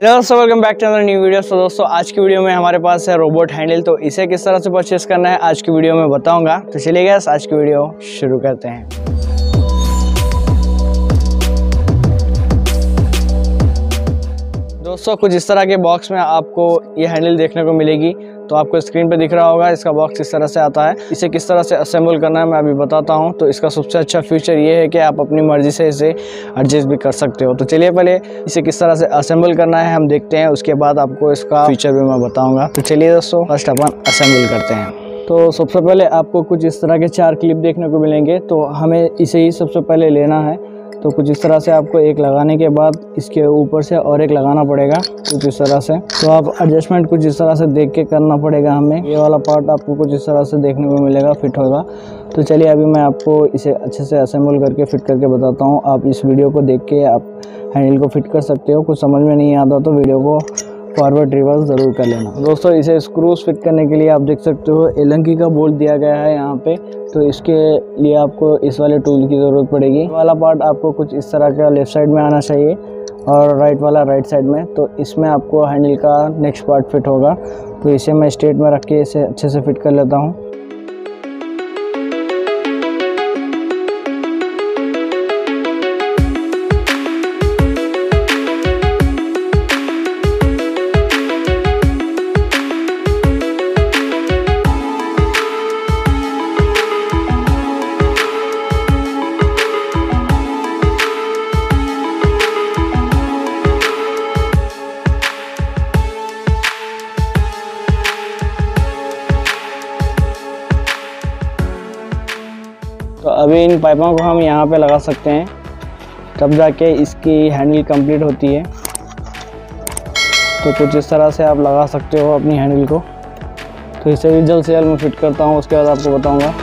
दोस्तों welcome back to another new video. तो दोस्तों आज की वीडियो में हमारे पास है रोबोट हैंडल। तो इसे किस तरह से परचेस करना है आज की वीडियो में बताऊंगा। तो चलिए गाइस आज की वीडियो शुरू करते हैं। दोस्तों कुछ इस तरह के बॉक्स में आपको ये हैंडल देखने को मिलेगी। तो आपको स्क्रीन पे दिख रहा होगा इसका बॉक्स इस तरह से आता है। इसे किस तरह से असेंबल करना है मैं अभी बताता हूँ। तो इसका सबसे अच्छा फीचर ये है कि आप अपनी मर्जी से इसे एडजस्ट भी कर सकते हो। तो चलिए पहले इसे किस तरह से असेंबल करना है हम देखते हैं, उसके बाद आपको इसका फीचर भी मैं बताऊँगा। तो चलिए दोस्तों फर्स्ट अपन असेंबल करते हैं। तो सबसे पहले आपको कुछ इस तरह के 4 क्लिप देखने को मिलेंगे। तो हमें इसे ही सबसे पहले लेना है। तो कुछ इस तरह से आपको एक लगाने के बाद इसके ऊपर से और एक लगाना पड़ेगा कुछ इस तरह से। तो आप एडजस्टमेंट कुछ इस तरह से देख के करना पड़ेगा हमें। ये वाला पार्ट आपको कुछ इस तरह से देखने को मिलेगा, फिट होगा। तो चलिए अभी मैं आपको इसे अच्छे से असेंबल करके फिट करके बताता हूँ। आप इस वीडियो को देख के आप हैंडल को फिट कर सकते हो। कुछ समझ में नहीं आता तो वीडियो को फॉरवर्ड रिवर्स ज़रूर कर लेना। दोस्तों इसे स्क्रूज फिट करने के लिए आप देख सकते हो एलंकी का बोल्ट दिया गया है यहाँ पे। तो इसके लिए आपको इस वाले टूल की ज़रूरत पड़ेगी। ये वाला पार्ट आपको कुछ इस तरह का लेफ़्ट साइड में आना चाहिए और राइट वाला राइट साइड में। तो इसमें आपको हैंडल का नेक्स्ट पार्ट फिट होगा। तो इसे मैं स्ट्रेट में रख के इसे अच्छे से फिट कर लेता हूँ। तो अभी इन पाइपों को हम यहाँ पे लगा सकते हैं, तब जाके इसकी हैंडल कंप्लीट होती है। तो कुछ इस तरह से आप लगा सकते हो अपनी हैंडल को। तो इसे भी जल्द से जल्द मैं फिट करता हूँ, उसके बाद आपको बताऊँगा।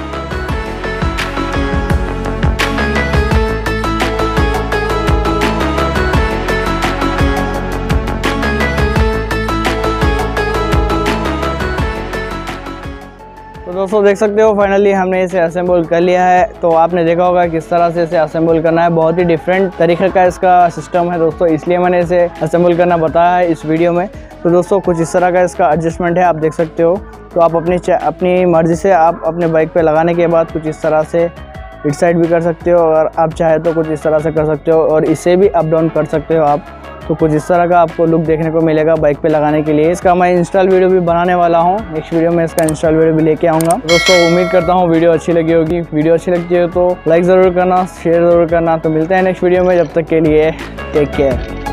तो दोस्तों देख सकते हो फाइनली हमने इसे असेंबल कर लिया है। तो आपने देखा होगा किस तरह से इसे असेंबल करना है। बहुत ही डिफरेंट तरीके का इसका सिस्टम है दोस्तों, इसलिए मैंने इसे असेंबल करना बताया है इस वीडियो में। तो दोस्तों कुछ इस तरह का इसका एडजस्टमेंट है, आप देख सकते हो। तो आप अपनी मर्ज़ी से आप अपने बाइक पे लगाने के बाद कुछ इस तरह से इस साइड भी कर सकते हो, और आप चाहे तो कुछ इस तरह से कर सकते हो, और इसे भी अप डाउन कर सकते हो आप। तो कुछ इस तरह का आपको लुक देखने को मिलेगा बाइक पे लगाने के लिए। इसका मैं इंस्टॉल वीडियो भी बनाने वाला हूँ, नेक्स्ट वीडियो में इसका इंस्टॉल वीडियो भी लेके आऊँगा। दोस्तों उम्मीद करता हूँ वीडियो अच्छी लगी होगी। वीडियो अच्छी लगती है तो लाइक ज़रूर करना, शेयर ज़रूर करना। तो मिलते हैं नेक्स्ट वीडियो में, जब तक के लिए टेक केयर।